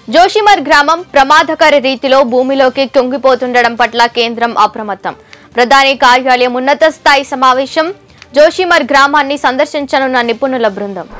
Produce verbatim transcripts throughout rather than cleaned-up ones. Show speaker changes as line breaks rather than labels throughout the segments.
జోషిమర్ గ్రామం ప్రమాదకర రీతిలో భూమిలోకి కుంగిపోతుండడం పట్ల కేంద్రం అప్రమత్తం. ప్రధాని కార్యాలయం ఉన్నత స్థాయి సమావేశం. జోషిమర్ గ్రామాన్ని సందర్శించనున్న నిపుణుల బృందం.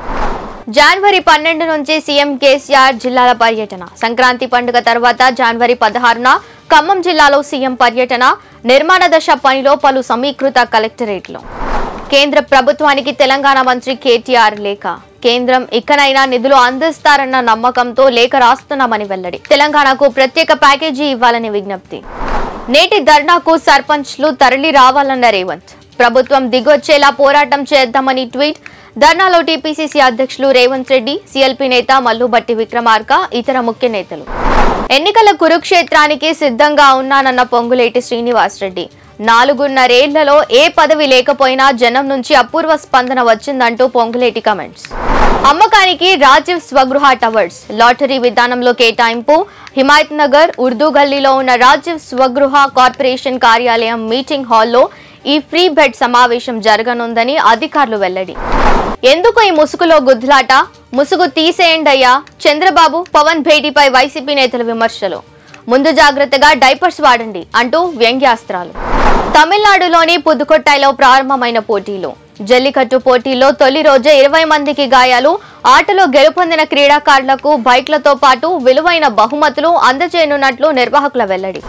జనవరి పన్నెండు నుంచి సీఎం కేసీఆర్ జిల్లాల పర్యటన. సంక్రాంతి పండుగ తర్వాత జనవరి పదహారున ఖమ్మం జిల్లాలో సీఎం పర్యటన. నిర్మాణ దశ పనిలో పలు సమీకృత కలెక్టరేట్లు. కేంద్ర ప్రభుత్వానికి తెలంగాణ మంత్రి కేటీఆర్ లేఖ. కేంద్రం ఇకనైనా నిధులు అందిస్తారన్న నమ్మకంతో లేఖ రాస్తున్నామని వెల్లడి. తెలంగాణకు ప్రత్యేక ప్యాకేజీ ఇవ్వాలని విజ్ఞప్తి. నేటి ధర్నాకు సర్పంచ్లు తరలి రావాలన్న రేవంత్. ప్రభుత్వం దిగొచ్చేలా పోరాటం చేద్దామని ట్వీట్. ధర్నాలో టీపీసీసీ అధ్యక్షులు రేవంత్ రెడ్డి, సీఎల్పీ నేత మల్లుబట్టి విక్రమార్క, ఇతర ముఖ్య నేతలు. ఎన్నికల కురుక్షేత్రానికి సిద్ధంగా ఉన్నానన్న పొంగులేటి శ్రీనివాసరెడ్డి. నాలుగున్నరేళ్లలో ఏ పదవి లేకపోయినా జనం నుంచి అపూర్వ స్పందన వచ్చిందంటూ పొంగులేటి కమెంట్స్. అమ్మకానికి రాజీవ్ స్వగృహ టవర్స్. లాటరీ విధానంలో కేటాయింపు. హిమాయత్ నగర్ ఉర్దూ గల్లీలో ఉన్న రాజీవ్ స్వగృహ కార్పొరేషన్ కార్యాలయం మీటింగ్ హాల్లో ఈ ఫ్రీ బెడ్ సమావేశం జరగనుందని అధికారులు వెల్లడి. ఎందుకు ఈ ముసుగులో గుద్దులాట? ముసుగు తీసేయండయ్యా. చంద్రబాబు పవన్ భేటీపై వైసీపీ నేతల విమర్శలు. ముందు జాగ్రత్తగా డైపర్స్ వాడండి అంటూ వ్యంగ్యాస్త్రాలు. తమిళనాడులోని పుదుకొట్టైలో ప్రారంభమైన పోటీలు. జల్లికట్టు పోటీల్లో తొలి రోజే ఇరవై మందికి గాయాలు. ఆటలో గెలుపొందిన క్రీడాకారులకు బైక్లతో పాటు విలువైన బహుమతులు అందజేయనున్నట్లు నిర్వాహకుల వెల్లడి.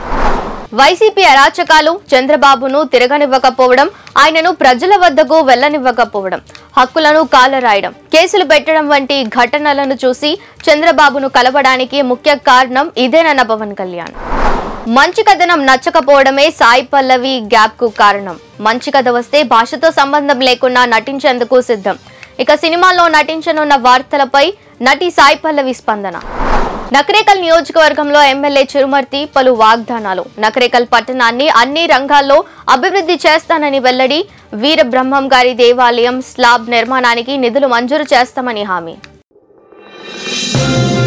వైసీపీ అరాచకాలు. చంద్రబాబును తిరగనివ్వకపోవడం, ఆయనను ప్రజల వద్దకు వెళ్లనివ్వకపోవడం, హక్కులను కాలరాయడం, కేసులు పెట్టడం వంటి ఘటనలను చూసి చంద్రబాబును కలవడానికి ముఖ్య కారణం ఇదేనన్న పవన్ కళ్యాణ్. మంచి కథనం నచ్చకపోవడమే సాయి పల్లవి గ్యాప్ కు కారణం. మంచి కథ వస్తే భాషతో సంబంధం లేకుండా నటించేందుకు సిద్ధం. ఇక సినిమాల్లో నటించనున్న వార్తలపై నటి సాయి పల్లవి స్పందన. నకరేకల్ నియోజకవర్గంలో ఎమ్మెల్యే చిరుమర్తి పలు వాగ్దానాలు. నకరేకల్ పట్టణాన్ని అన్ని రంగాల్లో అభివృద్ధి చేస్తానని వెల్లడి. వీర బ్రహ్మం గారి దేవాలయం స్లాబ్ నిర్మాణానికి నిధులు మంజూరు చేస్తామని హామీ.